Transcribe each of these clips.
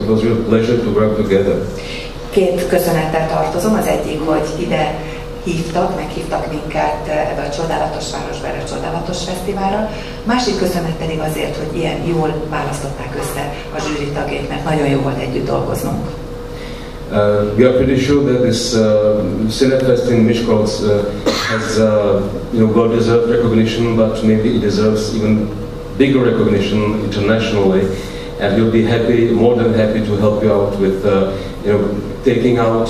It was a real pleasure to work together. Két köszönettel tartozom, az egyik, hogy ide meghívtak minket ebbe a csodálatos városba, erre a csodálatos fesztiválra. Másik köszönet pedig azért, hogy ilyen jól választották össze a zsűri tagjait, mert nagyon jó volt együtt dolgoznunk. We are pretty sure that this Cinefest in Miskolc has well-deserved recognition, but maybe it deserves even bigger recognition internationally. And we'll be happy, more than happy, to help you out with taking out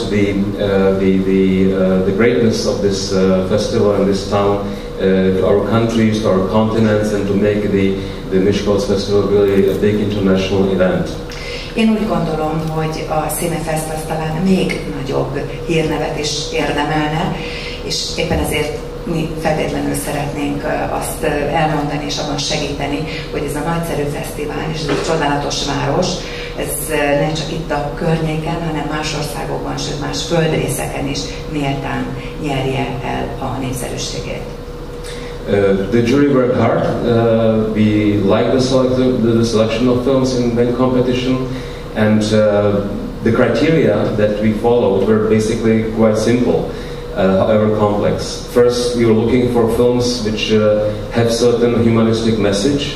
the greatness of this festival and this town to our countries, to our continents, and to make the Miskolc Festival really a big international event. Én úgy gondolom, hogy a Cinefest az talán még nagyobb hírnevet is érdemelne, és éppen ezért mi feltétlenül szeretnénk azt elmondani és abban segíteni, hogy ez a nagyszerű fesztivál és ez a csodálatos város, ez ne csak itt a környéken, hanem más országokban, sőt más földrészeken is méltán nyerje el a népszerűségét. The jury worked hard. We liked the selection of films in the competition, and the criteria that we followed were basically quite simple, however complex. First, we were looking for films which have certain humanistic message,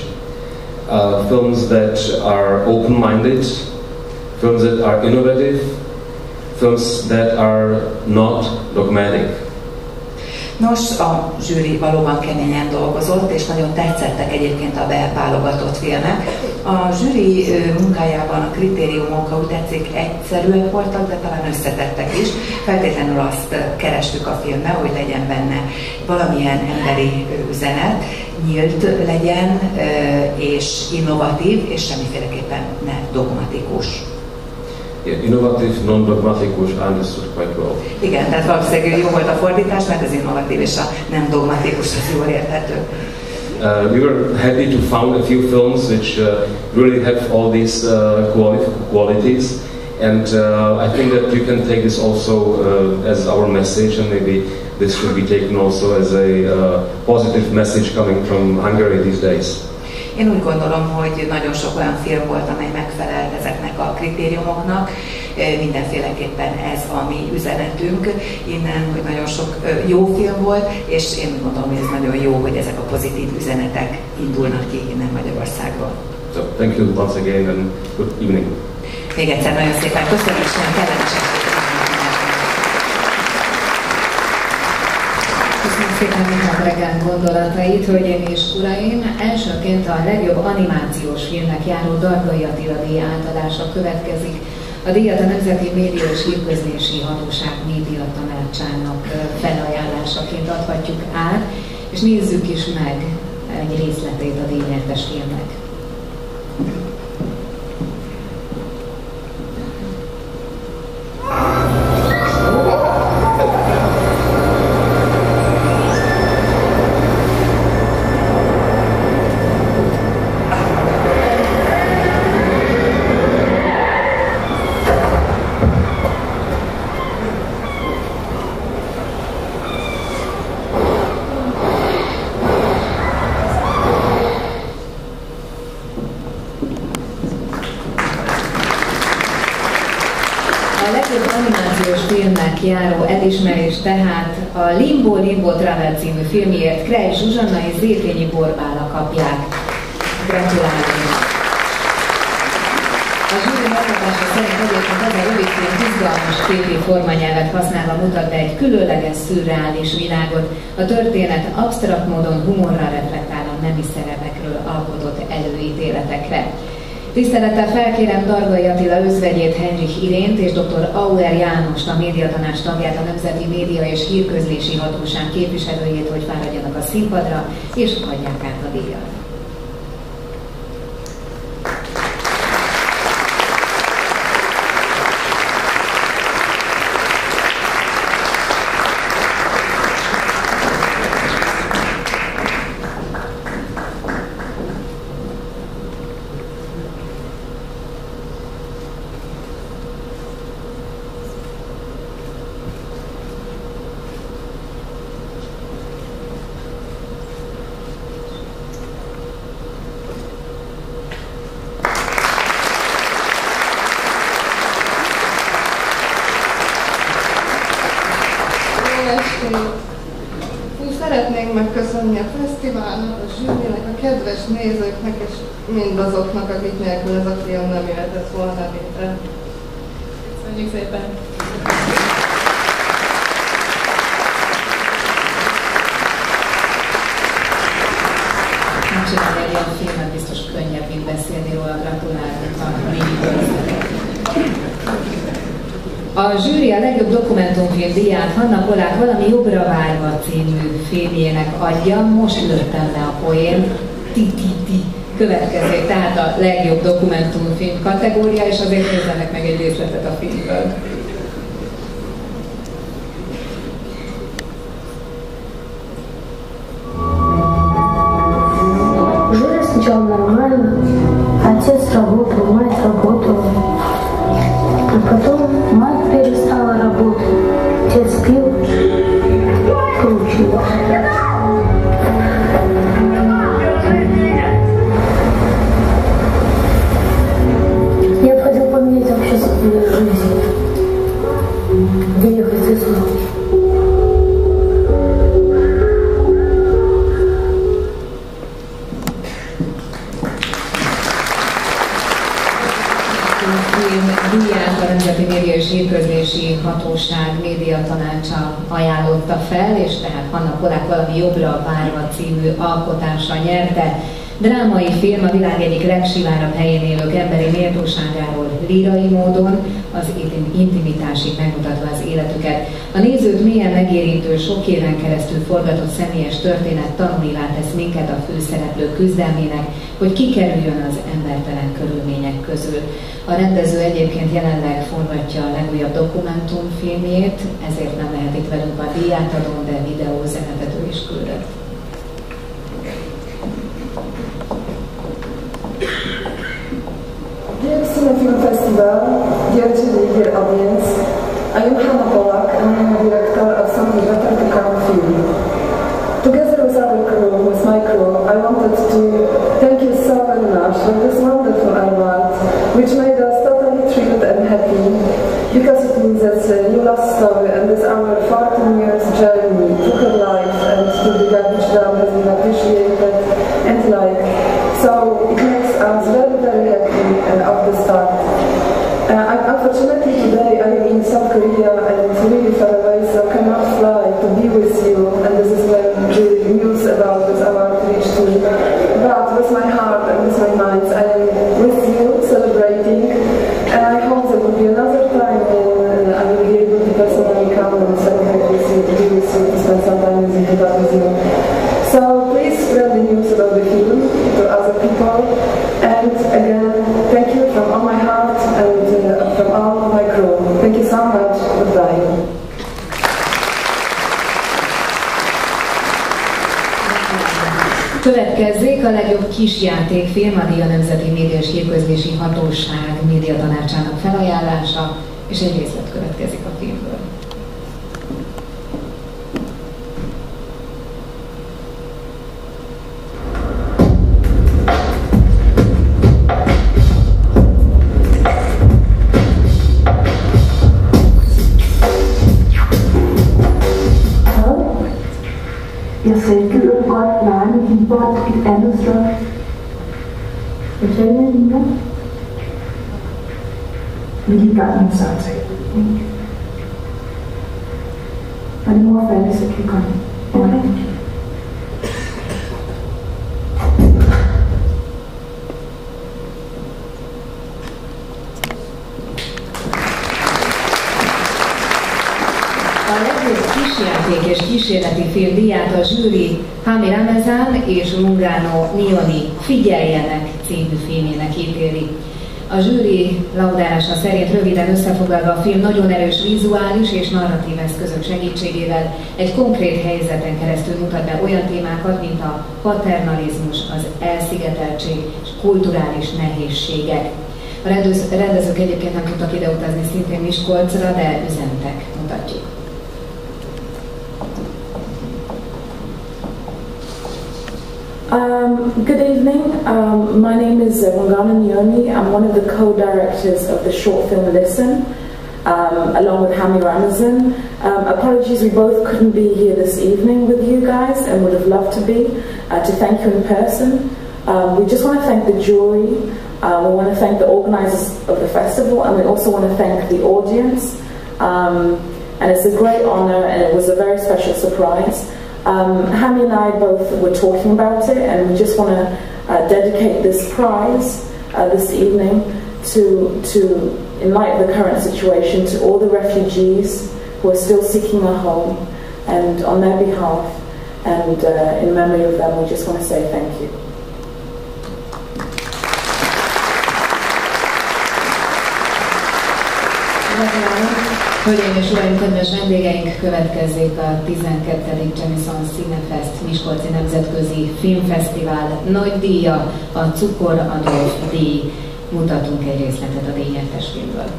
films that are open-minded, films that are innovative, films that are not dogmatic. Nos, a zsűri valóban keményen dolgozott, és nagyon tetszettek egyébként a beválogatott filmek. A zsűri munkájában a kritériumok, ha úgy tetszik, egyszerűek voltak, de talán összetettek is. Feltétlenül azt kerestük a filmben, hogy legyen benne valamilyen emberi üzenet, nyílt legyen, és innovatív, és semmiféleképpen ne dogmatikus. Yeah, innovative, non-dogmatikus, understood quite well. Igen, tehát valószínűleg jó volt a fordítás, mert az innovatív és a nem dogmatikus az jól érthető. We were happy to found a few films which really have all these qualities, and I think that you can take this also as our message, and maybe this should be taken also as a positive message coming from Hungary these days. Én úgy gondolom, hogy nagyon sok olyan film volt, amely megfelelt ezeknek a kritériumoknak. Mindenféleképpen ez a mi üzenetünk innen, hogy nagyon sok jó film volt, és én úgy gondolom, hogy ez nagyon jó, hogy ezek a pozitív üzenetek indulnak ki innen Magyarországról. So, thank you once again and good evening. Még egyszer nagyon szépen köszönöm, és nagyon kellemes szépen Mihály Regán gondolatait, hölgyeim és uraim. Elsőként a legjobb animációs filmnek járó Dargai Attila díj átadása következik. A díjat a Nemzeti Média és Hírközlési Hatóság média tanácsának felajánlásaként adhatjuk át, és nézzük is meg egy részletét a díjnyertes filmnek. Járó elismerés tehát a Limbo Limbo Travel című filmjét Krejs Zsuzsanna és Zétényi Borbála kapják. Gratulálunk! A zsűri megmutatása szerint egyébként ez a rövidfilm izgalmas képi formanyelvet használva mutat be egy különleges, szürreális világot. A történet absztrakt módon humorral reflektál a nemi szerepekről alkotott előítéletekre. Tisztelettel felkérem Dargai Attila özvegyét, Henrich Irént és dr. Auer Jánost, a médiatanács tagját, a Nemzeti Média és Hírközlési Hatóság képviselőjét, hogy fáradjanak a színpadra és adják át a díjat. Szeretnénk megköszönni a fesztiválnak, a zsűrinek, a kedves nézőknek és mindazoknak, akik nélkül ez a film nem jöhetett volna létre. Köszönjük szépen! Megcsinálni egy olyan filmet biztos könnyebb, mint beszélni róla, gratulálunk a Lényi. A zsűri a legjobb dokumentumfilm díját Hanna Polák Valami jobbra várva című filmjének adja. Most lőttem le a poén. Ti. Következik tehát a legjobb dokumentumfilm kategória, és azért nézzenek meg egy részletet a filmből. Жюля сначала нормально, отец работал, мать работала. А потом мать перестала работать, отец пил, получилось. Необходимо поменять вообще свою жизнь, выехать из дома. Díját a Nemzeti Média és Hírközlési Hatóság médiatanácsa ajánlotta fel, és tehát Hanna Polák Valami jobbra várva című alkotása nyerte. Drámai film a világ egyik legsivárabb helyén élők emberi méltóságáról lírai módon, az intimitásig megmutatva az életüket. A nézőt mélyen megérintő, sok éven keresztül forgatott személyes történet tanulnivá tesz minket a főszereplő küzdelmének, hogy kikerüljön az embertelen körülmények közül. A rendező egyébként jelenleg forgatja a legújabb dokumentumfilmjét, ezért nem lehet itt velünk a díjátadón, de videózenetető is küldött. Dear Cinema Film Festival, dear jury, dear audience, I am Hanna Polak and I am a director of Something Better to Come film. Together with our crew, with my crew, I wanted to thank you so very much for this wonderful award, which made us totally thrilled and happy, because it means that you love story and this our 14 years journey to her life and to the garbage dump has been appreciated and liked. So it makes us very, very happy of the start. Unfortunately today I am in South Korea and really far away, so cannot fly to be with you, and this is when the news about this award reached me. But with my heart and with my mind I am with you celebrating, and I hope there will be another time when I will be able to personally come and celebrate with you, to be with you, to spend some time with you. So please spread the news about the film to other people, and again, thank you from all my heart and from all my crew. Thank you so much. Goodbye. Következzék a legjobb kisjátékfilm, a Nemzeti Média és Hírközlési Hatóság médiatanácsának felajánlása, és egy részlet következik a filmből. Jeg sagde, gider du godt lege med din bold et andet sted? Hvad sagde jeg, Lina? Vi er lige i gang med en samtale. Når din mor er færdig, så kan vi komme. Okay? A legjobb kisjáték és kísérleti film díját a zsűri Hami Ramazan és Mungrano Nioni Figyeljenek című filmjének ítéli. A zsűri laudálása szerint röviden összefoglalva a film nagyon erős vizuális és narratív eszközök segítségével egy konkrét helyzeten keresztül mutat be olyan témákat, mint a paternalizmus, az elszigeteltség és kulturális nehézségek. A rendezők egyébként nem tudtak ide utazni szintén Miskolcra, de üzentek, mutatjuk. Good evening. My name is Mungrano Nioni. I'm one of the co-directors of the short film Listen. along with Hami Ramazan. Apologies, we both couldn't be here this evening with you guys and would have loved to be, to thank you in person. We just want to thank the jury, we want to thank the organizers of the festival, and we also want to thank the audience. And it's a great honor, and it was a very special surprise. Hami and I both were talking about it, and we just want to dedicate this prize this evening to, in light of the current situation, to all the refugees who are still seeking a home, and on their behalf, and in memory of them, we just want to say thank you. Hölgyeim és uraim, kedves vendégeink, következzék a 12. Jamison Cinefest Miskolci Nemzetközi Filmfesztivál nagy díja, a Cukor Adolf díj. Mutatunk egy részletet a díjnyertes filmből.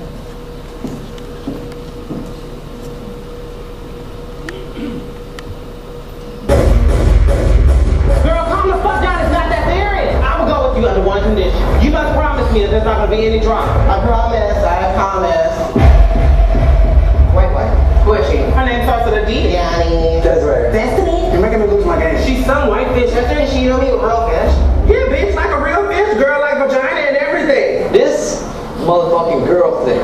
Girl, calm the fuck down, it's not that serious. I will go with you under one condition. You must promise me that there's not going to be any drama. I promise. Who is she? Her name starts with a D. Yanni. That's right. Destiny? You're making me lose my game. She's some white fish. After she know me a real fish. Yeah, bitch, like a real fish, girl, like vagina and everything. This motherfucking girl thing.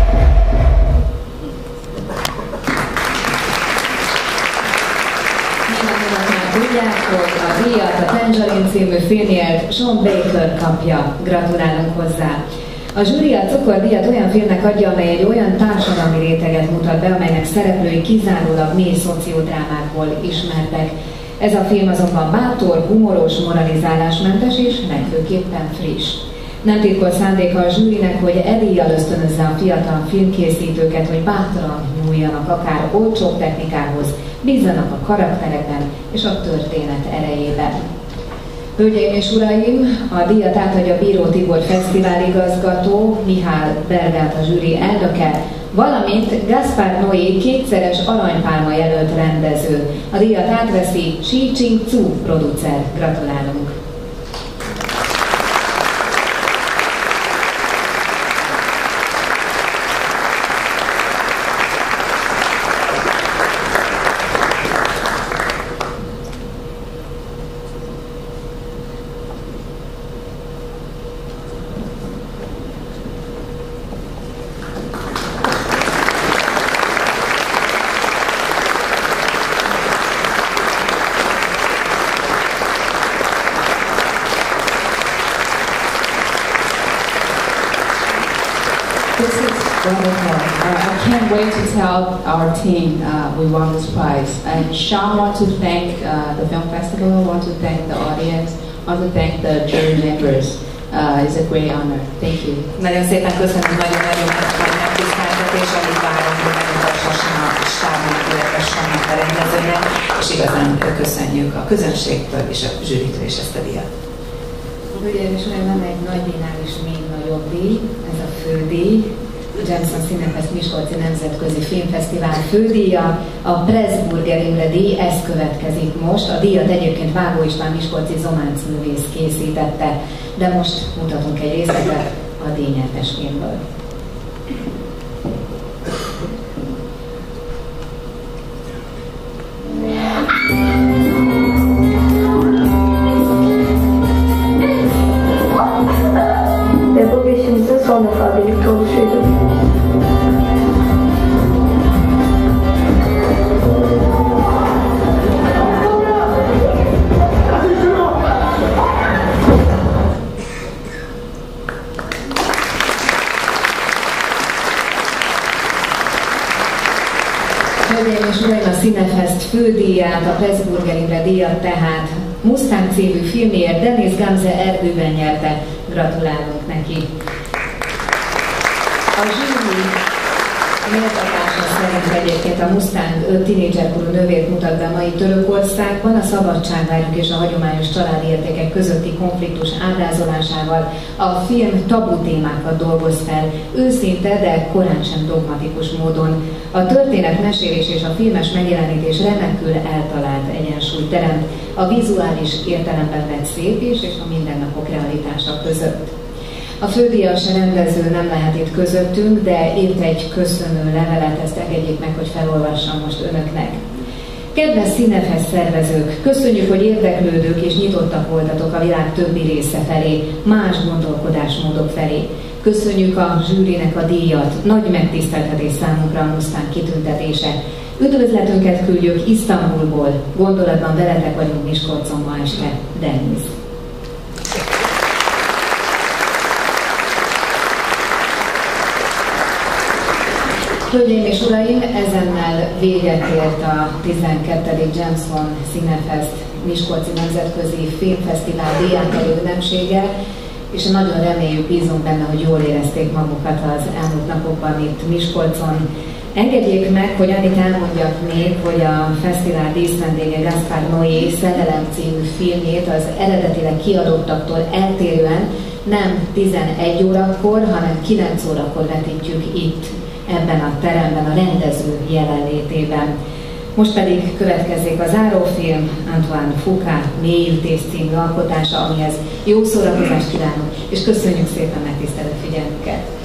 Tudják, hogy a díjat a Tangerine című filmért Sean Baker kapja. Gratulálunk hozzá. A zsűri a Cukordíjat olyan filmnek adja, amely egy olyan társadalmi réteget mutat be, amelynek szereplői kizárólag mély szociodrámákból ismertek. Ez a film azonban bátor, humoros, moralizálásmentes és legfőképpen friss. Nem titkolt szándéka a zsűrinek, hogy e díjjal ösztönözze a fiatal filmkészítőket, hogy bátran nyúljanak akár olcsóbb technikához, bízzanak a karakterekben és a történet erejében. Hölgyeim és uraim, a díjat átadja Bíró Tibor fesztiváligazgató, Mihály Bergát a zsűri elnöke, valamint Gaspar Noé kétszeres aranypálma jelölt rendező. A díjat átveszi Shi Ching-Tzu producer. Gratulálunk! I can't wait to tell our team we won this prize. And Sean wants to thank the film festival, want to thank the audience, want to thank the jury members. It's a great honor. Thank you. Nagyon szépen köszönöm, nagyon-nagyon nagy megtiszteltetés, amit várunk, hogy megmutasson a stábnak, illetve Seannak a rendezőnek, és igazán köszönjük a közönségtől és a zsűritől is ezt a díjat. Hölgyeim és uraim, van egy nagy díjnál is még nagyobb díj, ez a fődíj. A Jamison Cinefest Miskolci Nemzetközi Filmfesztivál fődíja, a Pressburger Imre díj, ez következik most. A díjat egyébként Vágó István miskolci zománc művész készítette, de most mutatunk egy részletet a díjnyertes filmből. Hölgyeim és uraim, a Cinefest fődíját, a Pressburger Imre díjat tehát Mustang című filmért Denis Gamze Erdőben nyerte. Gratulálunk neki! A zsűri méltatása szerint egyébként a Mustang 5 tínédzserkorú nővért mutat be mai Törökországban, a szabadságvágyuk és a hagyományos családi értékek közötti konfliktus ábrázolásával a film tabu témákat dolgoz fel, őszinte, de korán sem dogmatikus módon. A történet mesélés és a filmes megjelenítés remekül eltalált egyensúlyt teremt a vizuális értelemben vett szépés és a mindennapok realitása között. A fődíjas rendező nem lehet itt közöttünk, de írt egy köszönő levelet, ezt engedjék meg, hogy felolvassam most önöknek. Kedves Színefest szervezők, köszönjük, hogy érdeklődők és nyitottak voltatok a világ többi része felé, más gondolkodásmódok felé. Köszönjük a zsűrinek a díjat, nagy megtiszteltetés számunkra a Mustang kitüntetése. Üdvözletünket küldjük Isztambulból, gondolatban veletek vagyunk Miskolcon ma este. Dennis. Hölgyeim és uraim, ezennel véget ért a 12. James Wan Cinefest Miskolci Nemzetközi Filmfesztivál díjátelő ünnepsége, és nagyon reméljük, bízunk benne, hogy jól érezték magukat az elmúlt napokban itt Miskolcon. Engedjék meg, hogy annyit elmondjak még, hogy a fesztivál díszvendége Gaspar Noé Szerelem című filmjét az eredetileg kiadottaktól eltérően nem 11 órakor, hanem 9 órakor vetítjük itt, ebben a teremben, a rendező jelenlétében. Most pedig következzék a zárófilm, Antoine Fuqua Mélyütés című alkotása, amihez jó szórakozást kívánok, és köszönjük szépen megtisztelő figyelmüket!